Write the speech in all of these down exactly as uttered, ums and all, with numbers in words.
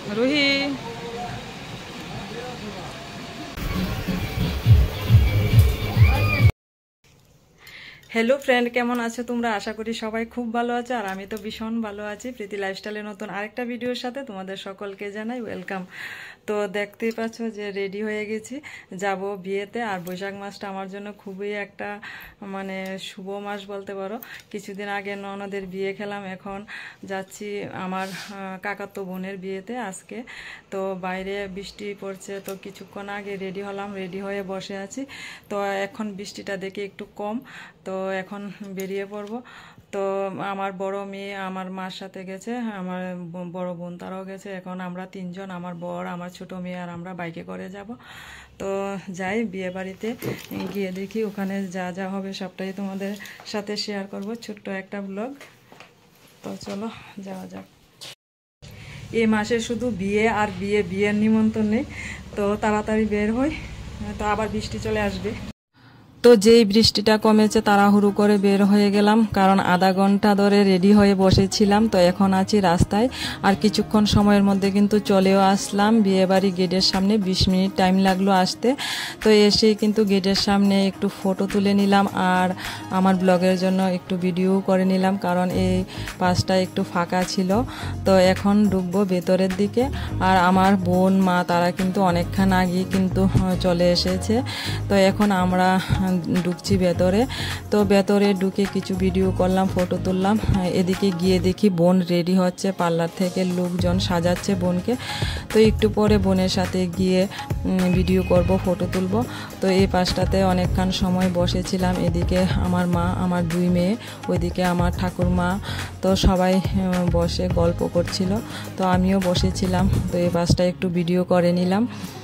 Ruhi hello friend, কেমন আছো তোমরা? আশা করি সবাই খুব ভালো আছো, আর আমি তো ভীষণ ভালো আছি। প্রীতি লাইফস্টাইলের নতুন আরেকটা ভিডিওর সাথে তোমাদের সকলকে জানাই ওয়েলকাম। তো দেখতেই পাচ্ছ যে রেডি হয়ে গেছি, যাব বিয়েতে। আর বৈশাখ মাসটা আমার জন্য খুবই একটা মানে শুভ মাস বলতে পারো। কিছুদিন আগে ননদের বিয়ে খেলাম, এখন যাচ্ছি আমার কাকাতো বোনের বিয়েতে আজকে। তো বাইরে বৃষ্টি পড়ছে, তো কিছুক্ষণ আগে রেডি হলাম, রেডি হয়ে বসে আছি। তো এখন বৃষ্টিটা দেখে একটু কম, তো এখন বেরিয়ে পড়ব। তো আমার বড় মেয়ে আমার মার সাথে গেছে, আমার বড় বোন তারাও গেছে। এখন আমরা তিনজন, আমার বর, আমার ছোট মেয়ে আর আমরা বাইকে করে যাব। তো যাই বিয়ে বাড়িতে গিয়ে দেখি ওখানে যা যা হবে সবটাই তোমাদের সাথে শেয়ার করব, ছোট্ট একটা ব্লগ। তো চলো যাওয়া যাক। এই মাসে শুধু বিয়ে আর বিয়ে, বিয়ের নিমন্ত্রণ নেই। তো তাড়াতাড়ি বের হই, তো আবার বৃষ্টি চলে আসবে। তো যেই বৃষ্টিটা কমেছে তাড়াহুড়ো করে বের হয়ে গেলাম, কারণ আধা ঘন্টা ধরে রেডি হয়ে বসেছিলাম। তো এখন আছি রাস্তায়, আর কিছুক্ষণ সময়ের মধ্যে কিন্তু চলেও আসলাম বিয়েবাড়ি গেটের সামনে। বিশ মিনিট টাইম লাগলো আসতে। তো এসেই কিন্তু গেটের সামনে একটু ফটো তুলে নিলাম, আর আমার ব্লগের জন্য একটু ভিডিও করে নিলাম, কারণ এই পাশটা একটু ফাঁকা ছিল। তো এখন ঢুকবো ভেতরের দিকে, আর আমার বোন মা তারা কিন্তু অনেকক্ষণ আগেই কিন্তু চলে এসেছে। তো এখন আমরা ঢুকছি ভেতরে। তো ভেতরে ঢুকে কিছু ভিডিও করলাম, ফটো তুললাম। এদিকে গিয়ে দেখি বোন রেডি হচ্ছে, পার্লার থেকে লোকজন সাজাচ্ছে বোনকে। তো একটু পরে বোনের সাথে গিয়ে ভিডিও করব, ফটো তুলব। তো এই পাশটাতে অনেকক্ষণ সময় বসেছিলাম। এদিকে আমার মা, আমার দুই মেয়ে, ওইদিকে আমার ঠাকুরমা। তো সবাই বসে গল্প করছিল, তো আমিও বসেছিলাম। তো এই পাশটা একটু ভিডিও করে নিলাম।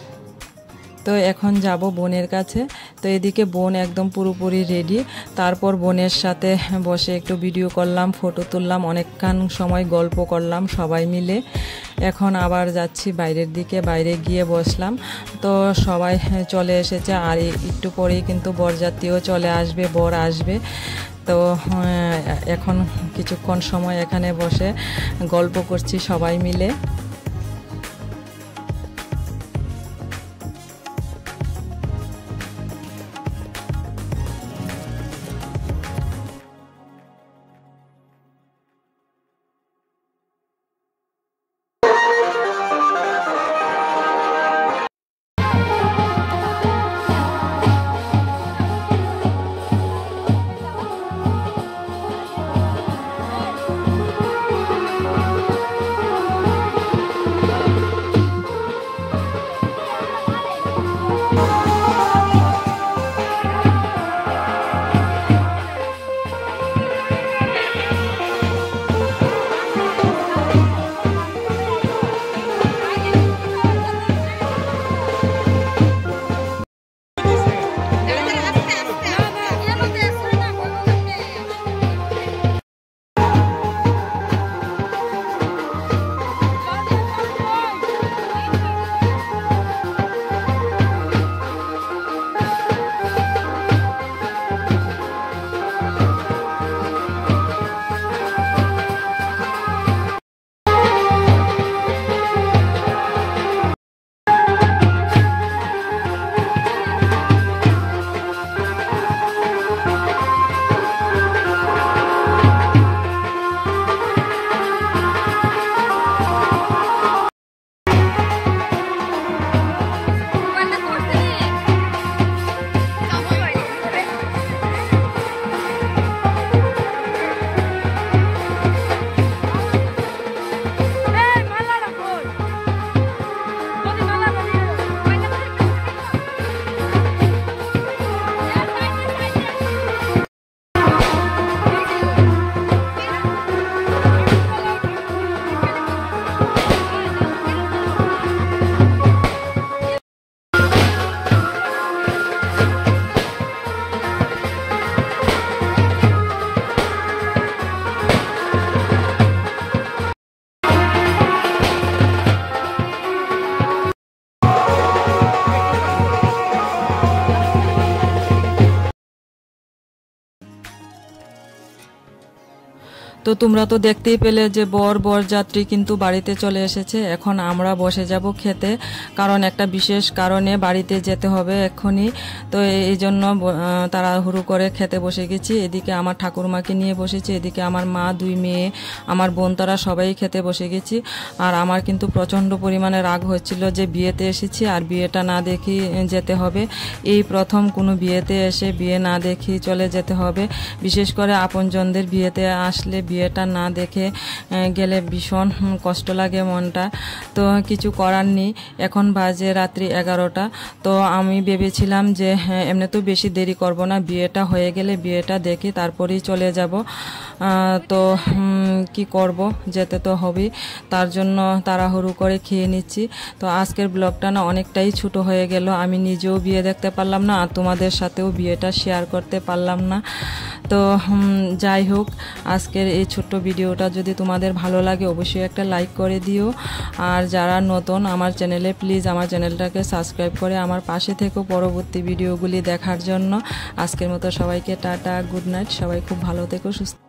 তো এখন যাব বোনের কাছে। তো এদিকে বোন একদম পুরোপুরি রেডি। তারপর বোনের সাথে বসে একটু ভিডিও করলাম, ফটো তুললাম, অনেকক্ষণ সময় গল্প করলাম সবাই মিলে। এখন আবার যাচ্ছি বাইরের দিকে, বাইরে গিয়ে বসলাম। তো সবাই চলে এসেছে, আর একটু পরেই কিন্তু বরযাত্রীও চলে আসবে, বর আসবে। তো এখন কিছুক্ষণ সময় এখানে বসে গল্প করছি সবাই মিলে। তো তোমরা তো দেখতেই পেলে যে বর বরযাত্রী কিন্তু বাড়িতে চলে এসেছে। এখন আমরা বসে যাব খেতে, কারণ একটা বিশেষ কারণে বাড়িতে যেতে হবে এক্ষুনি। তো এই জন্য তাড়াহুড়ো করে খেতে বসে গেছি। এদিকে আমার ঠাকুরমাকে নিয়ে বসেছি, এদিকে আমার মা, দুই মেয়ে, আমার বোন, তারা সবাই খেতে বসে গেছি। আর আমার কিন্তু প্রচণ্ড পরিমাণে রাগ হচ্ছিল যে বিয়েতে এসেছি আর বিয়েটা না দেখি যেতে হবে। এই প্রথম কোনো বিয়েতে এসে বিয়ে না দেখি চলে যেতে হবে। বিশেষ করে আপনজনদের বিয়েতে আসলে বিয়েটা না দেখে গেলে ভীষণ কষ্ট লাগে মনটা। তো কিছু করার নেই। এখন বাজে রাত্রি এগারোটা। তো আমি ভেবেছিলাম যে এমনি তো বেশি দেরি করব না, বিয়েটা হয়ে গেলে বিয়েটা দেখি তারপরেই চলে যাব। তো কি করব, যেতে তো হবেই, তার জন্য তাড়াহুড়ো করে খেয়ে নিচ্ছি। তো আজকের ব্লগটা না অনেকটাই ছোট হয়ে গেল। আমি নিজেও বিয়ে দেখতে পারলাম না আর তোমাদের সাথেও বিয়েটা শেয়ার করতে পারলাম না। তো যাই হোক, আজকের এই ছোট্ট ভিডিওটা যদি তোমাদের ভালো লাগে অবশ্যই একটা লাইক করে দিও। আর যারা নতুন আমার চ্যানেলে, প্লিজ আমার চ্যানেলটাকে সাবস্ক্রাইব করে আমার পাশে থেকো পরবর্তী ভিডিওগুলি দেখার জন্য। আজকের মতো সবাইকে টাটা, গুড নাইট। সবাই খুব ভালো থেকো, সুস্থ।